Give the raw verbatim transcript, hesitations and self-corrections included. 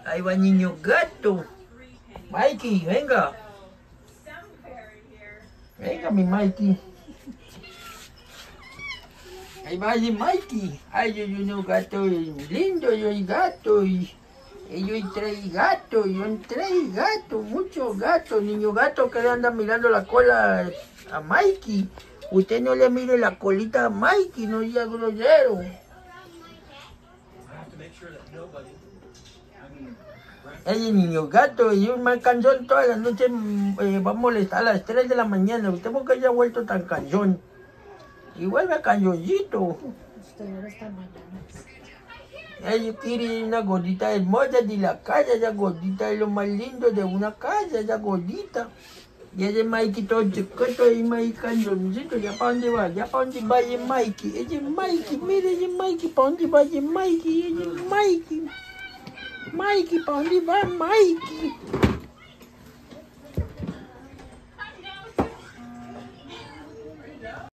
Ahí va niño gato. Mikey, venga. Venga, mi Mikey. Ahí va el Mikey. Ay, yo soy un gato lindo, yo soy gato. Y, y yo trae gato, yo trae gato, muchos gatos. Niño gato que le anda mirando la cola a Mikey. Usted no le mire la colita a Mikey, no sea grosero. Ese niño gato y un mal cansón toda la noche eh, va a molestar a las tres de la mañana. Usted por qué haya vuelto tan cansón. Y vuelve cansoncito. Usted no está mañana. Ella quiere una gordita hermosa de la casa. Esa gordita es lo más lindo de una casa, esa gordita. Y ese Mikey todo chiquito y Mikey cansoncito. ¿Ya para dónde va? ¿Ya para dónde va ese Mikey? Ese Mikey, mire ese Mikey. ¿Para dónde va ese Mikey? Ese Mikey. Mikey, ¿para dónde va Mikey?